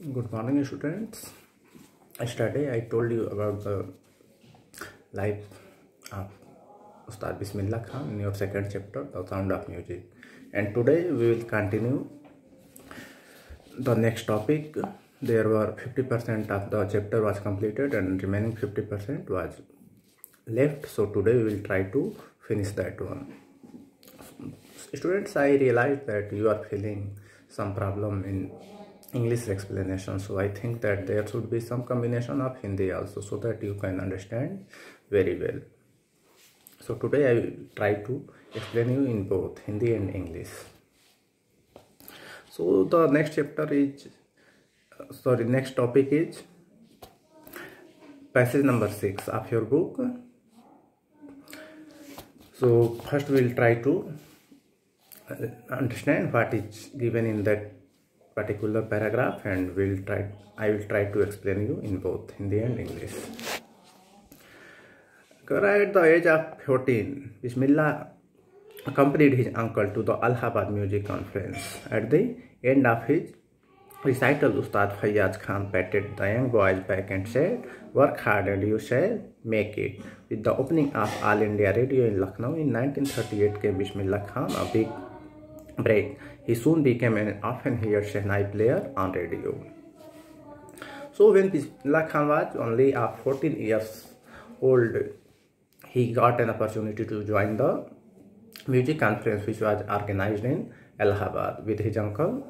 Good morning, students. Yesterday I told you about the life of Ustad Bismillah Khan in your second chapter, The Sound of Music. And today we will continue the next topic. There were 50% of the chapter was completed and remaining 50% was left. So today we will try to finish that one. Students, I realized that you are feeling some problem in English explanation, so I think that there should be some combination of Hindi also, so that you can understand very well. So today I will try to explain you in both Hindi and English. So the next chapter is next topic is passage number 6 of your book. So first we will try to understand what is given in that particular paragraph, and I will try to explain you in both Hindi and English. At the age of 14, Bismillah accompanied his uncle to the Allahabad Music Conference. At the end of his recital, Ustad Fayyaz Khan patted the young boy's back and said, "Work hard and you shall make it." With the opening of All India Radio in Lucknow in 1938 came Bismillah Khan a big break. He soon became an often heard Shehnai player on radio. So when Bismillah Khan was only 14 years old, he got an opportunity to join the music conference which was organized in Allahabad with his uncle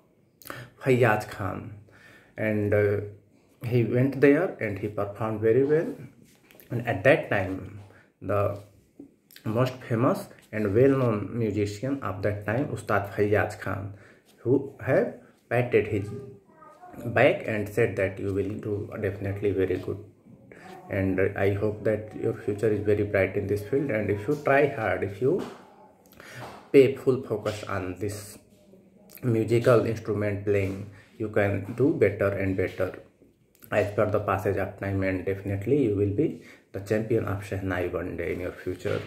Fayyaz Khan, and he went there and he performed very well. And at that time, the most famous and well-known musician of that time, Ustad Fayyaz Khan, who have patted his back and said that you will do definitely very good, and I hope that your future is very bright in this field, and if you try hard, if you pay full focus on this musical instrument playing, you can do better and better as per the passage of time, and definitely you will be the champion of Shehnai one day in your future.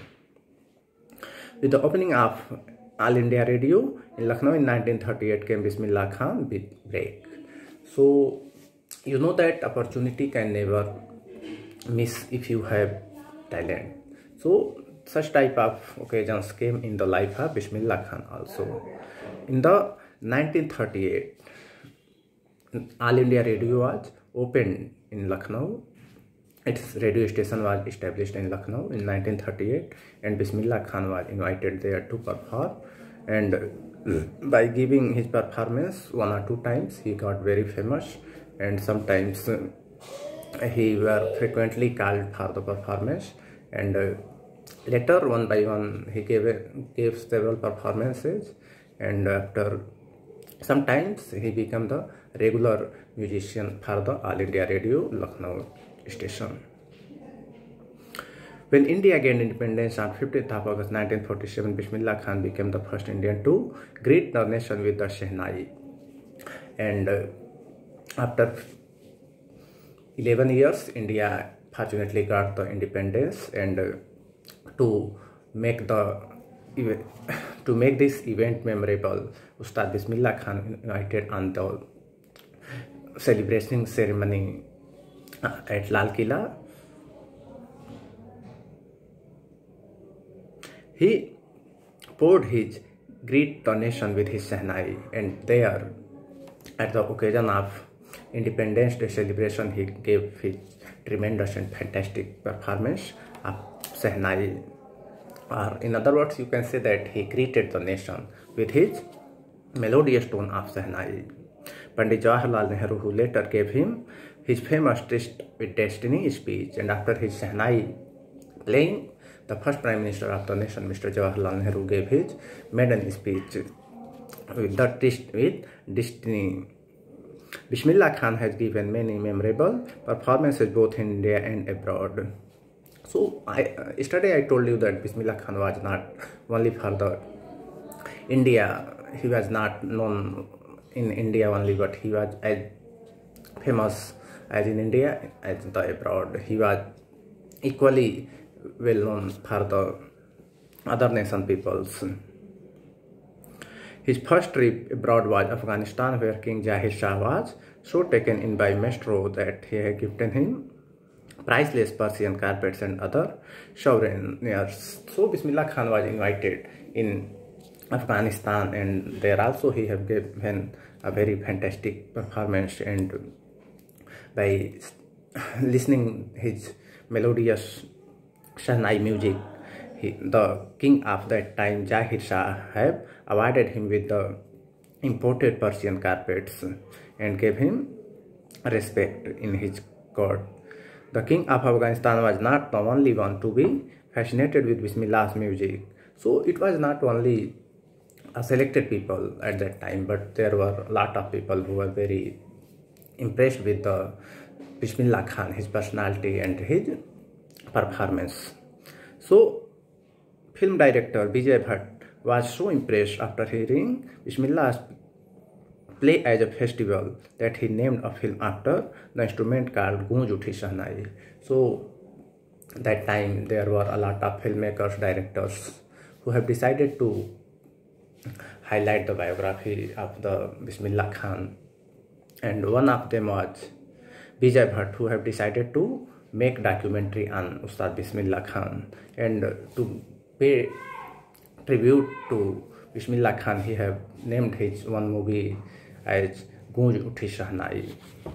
With the opening of All India Radio in Lucknow in 1938 came Bismillah Khan big break. So you know that opportunity can never miss if you have talent. So such type of occasions came in the life of Bismillah Khan also. In the 1938, All India Radio was opened in Lucknow. Its radio station was established in Lucknow in 1938, and Bismillah Khan was invited there to perform, and by giving his performance one or two times he got very famous, and sometimes he were frequently called for the performance, and later one by one he gave several performances, and after sometimes he became the regular musician for the All India Radio Lucknow station. When India gained independence on 15th of August 1947, Bismillah Khan became the first Indian to greet the nation with the Shehnai, and after 11 years India fortunately got the independence, and to make this event memorable, Ustad Bismillah Khan invited on the celebration ceremony at Lal Killa. He poured his greet the nation with his Shehnai, and there at the occasion of Independence Day celebration he gave his tremendous and fantastic performance of Shehnai, or in other words you can say that he greeted the nation with his melodious tone of Shehnai. Pandit Jawaharlal Nehru, who later gave him his famous Tryst with Destiny speech, and after his Shehnai playing, the first Prime Minister of the nation, Mr. Jawaharlal Nehru, gave his maiden speech with the Tryst with Destiny. Bismillah Khan has given many memorable performances both in India and abroad. So yesterday I told you that Bismillah Khan was not only for the India, he was not known in India only, but he was as famous as in India as the abroad. He was equally well known for the other nation peoples. His first trip abroad was Afghanistan, where King Zahir Shah was so taken in by Maestro that he had given him priceless Persian carpets and other souvenirs. So Bismillah Khan was invited in Afghanistan, and there also he have given a very fantastic performance, and by listening his melodious Shahnai music, the king of that time, Zahir Shah, have awarded him with the imported Persian carpets and gave him respect in his court. The king of Afghanistan was not the only one to be fascinated with Bismillah's music. So it was not only selected people at that time, but there were a lot of people who were very impressed with the Bismillah Khan, his personality and his performance. So film director Vijay Bhatt was so impressed after hearing Bismillah's play as a festival that he named a film after the instrument called Goonj Uthi Shahnai. So that time there were a lot of filmmakers, directors who have decided to highlight the biography of the Bismillah Khan, and one of them was Vijay Bhatt, who have decided to make documentary on Ustad Bismillah Khan, and to pay tribute to Bismillah Khan, he have named his one movie as Goonj Uthi Shahnai.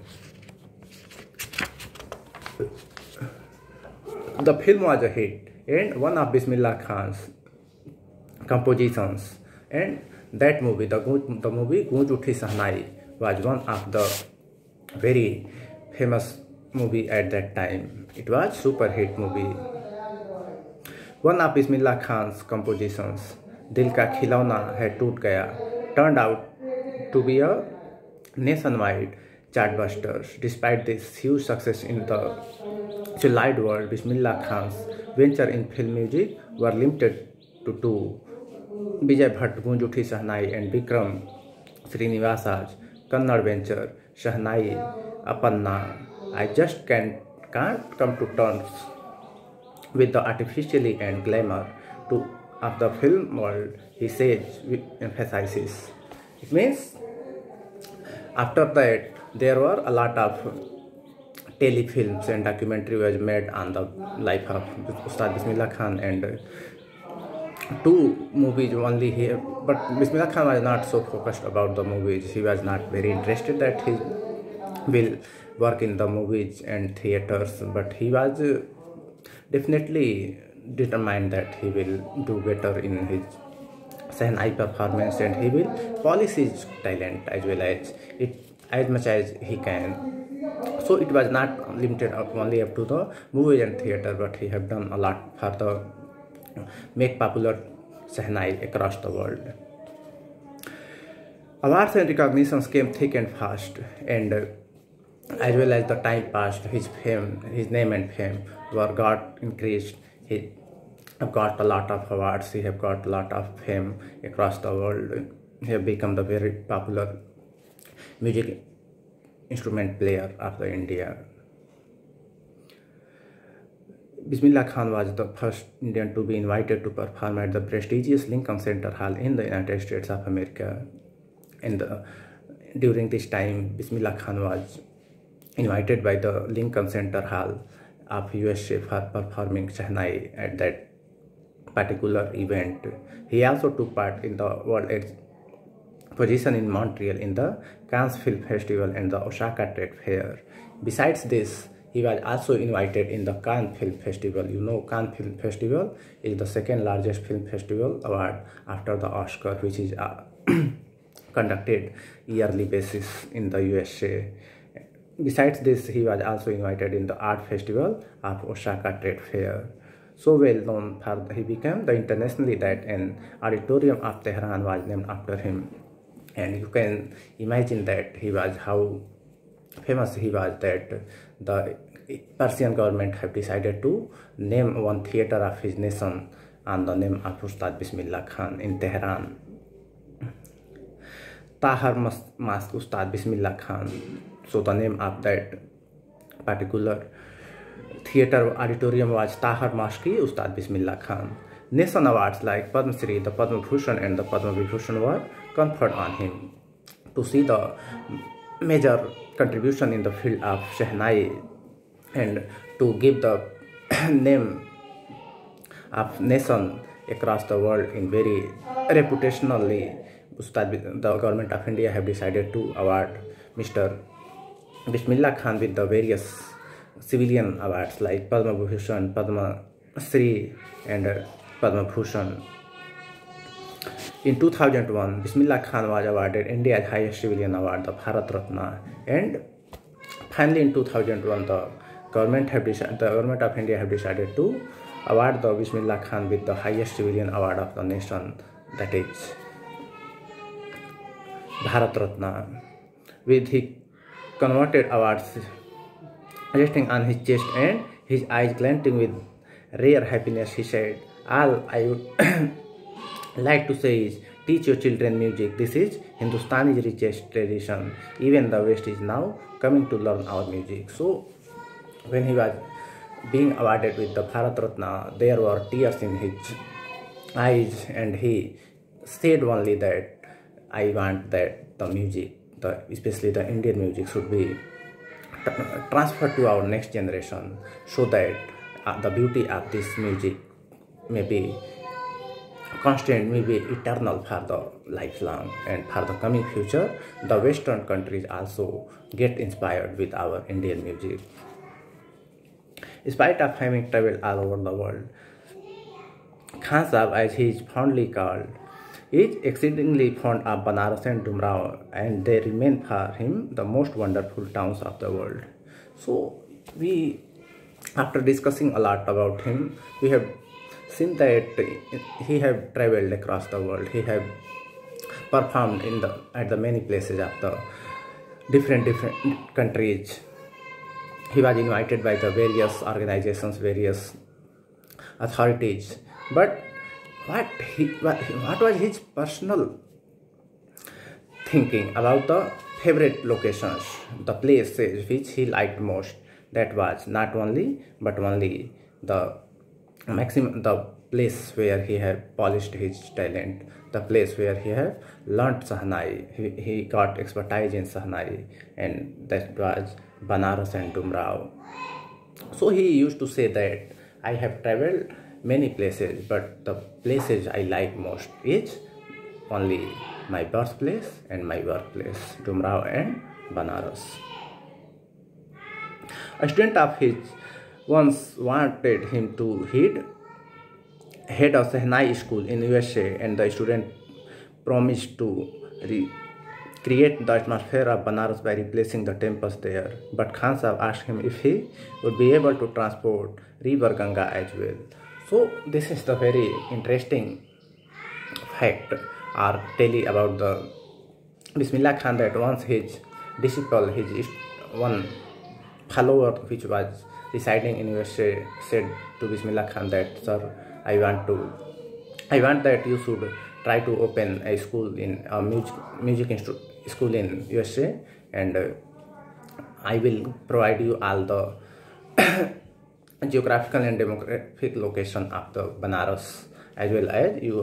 The film was a hit and one of Bismillah Khan's compositions, and that movie, the movie Goonj Uthi Shahnai, was one of the very famous movie at that time. It was super hit movie. One of Bismillah Khan's compositions, Dil Ka Khilona Hai Toot Gaya, turned out to be a nationwide chartbuster. Despite this huge success in the civilized world, Bismillah Khan's venture in film music were limited to two: Vijay Bhatt Goonj Uthi Shahnai and Vikram Srinivasa's Kannada venture Shahnai Apanna. I just can't come to terms with the artificiality and glamour of the film world, he says with emphasis. It means after that there were a lot of telefilms and documentary was made on the life of Ustad Bismillah Khan, and two movies only here. But Bismillah Khan was not so focused about the movies. He was not very interested that he will work in the movies and theaters, but he was definitely determined that he will do better in his Shahnai performance, and he will polish his talent as well as much as he can. So it was not limited only up to the movies and theater, but he have done a lot for the make popular Shahnai across the world. Awards and recognitions came thick and fast, and as well as the time passed, his name and fame got increased. He have got a lot of awards. He have got a lot of fame across the world. He have become the very popular music instrument player of the India. Bismillah Khan was the first Indian to be invited to perform at the prestigious Lincoln Center Hall in the United States of America. And during this time, Bismillah Khan was invited by the Lincoln Center Hall of USA for performing Shahnai at that particular event. He also took part in the World Exposition in Montreal, in the Cannes Film Festival and the Osaka Trade Fair. Besides this, he was also invited in the Cannes Film Festival. You know, Cannes Film Festival is the second largest film festival award after the Oscar, which is conducted yearly basis in the USA. Besides this, he was also invited in the art festival of Osaka Trade Fair. So well known for he became the internationally that an auditorium of Tehran was named after him. And you can imagine that he was how famous he was that the Persian government have decided to name one theater of his nation on the name of Ustad Bismillah Khan in Tehran. Tahar Mosque Ustad Bismillah Khan. So the name of that particular theater auditorium was Tahar Mosque Ustad Bismillah Khan. Nation awards like Padma Shri, the Padma Bhushan and the Padma Vibhushan were conferred on him to see the major contribution in the field of Shehnai and to give the name of nation across the world in very reputationally. The government of India have decided to award Mr. Bismillah Khan with the various civilian awards like Padma Bhushan, Padma Shri and Padma Bhushan. In 2001, Bismillah Khan was awarded India's highest civilian award, the Bharat Ratna, and finally in 2001, the government of India have decided to award the Bismillah Khan with the highest civilian award of the nation, that is Bharat Ratna. With his converted awards resting on his chest and his eyes glinting with rare happiness, he said, "All I would like to say is, teach your children music. This is Hindustani's richest tradition. Even the West is now coming to learn our music." So when he was being awarded with the Bharat Ratna, there were tears in his eyes, and he said only that I want that the music, especially the Indian music, should be transferred to our next generation, so that the beauty of this music may be constant, may be eternal for the lifelong, and for the coming future, the Western countries also get inspired with our Indian music. In spite of having traveled all over the world, Khan Sahab, as he is fondly called, is exceedingly fond of Banaras and Dumrao, and they remain for him the most wonderful towns of the world. So after discussing a lot about him, we have seen that he have traveled across the world. He have performed at the many places of the different countries. He was invited by the various organizations, various authorities. But what was his personal thinking about the favorite locations, the places which he liked most? That was not only, but only the place where he had polished his talent, the place where he had learnt Sahnai. He got expertise in Sahnai, and that was Banaras and Dumrao. So he used to say that I have traveled many places, but the places I like most is only my birthplace and my workplace, Dumrao and Banaras. A student of his once wanted him to head a Shehnai school in USA, and the student promised to create the atmosphere of Banaras by replacing the temples there. But Khan Sahab asked him if he would be able to transport river Ganga as well. So this is the very interesting fact or tale about the Bismillah Khan, that once his disciple, his one follower which was residing in USA, said to Bismillah Khan that, "Sir, I want that you should try to open a school in a music school in USA, and I will provide you all the geographical and demographic location of the Banaras, as well as you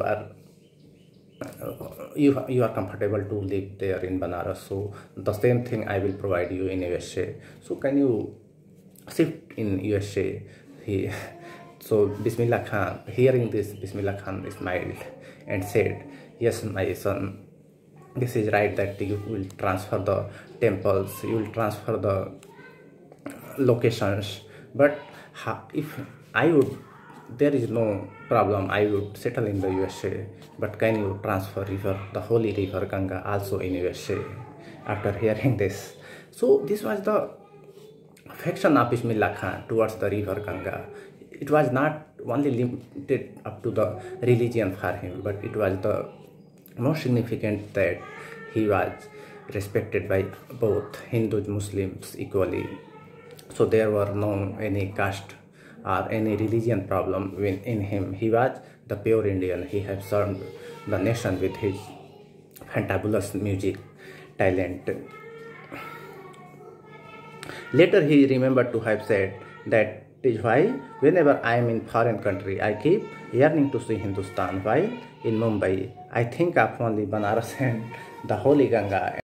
are comfortable to live there in Banaras. So the same thing I will provide you in USA. So can you shift in USA?" So Bismillah Khan, hearing this, Bismillah Khan smiled and said, "Yes, my son, this is right that you will transfer the temples, you will transfer the locations, but if I would, there is no problem, I would settle in the USA, but can you transfer the holy river Ganga also in USA?" After hearing this, so this was the affection of Bismillah Khan towards the river Ganga. It was not only limited up to the religion for him, but it was the most significant that he was respected by both Hindus and Muslims equally. So there were no any caste or any religion problem in him. He was the pure Indian. He had served the nation with his fantabulous music talent. Later he remembered to have said that It is why whenever I am in foreign country, I keep yearning to see Hindustan. While in Mumbai, I think of only Banaras and the Holy Ganga.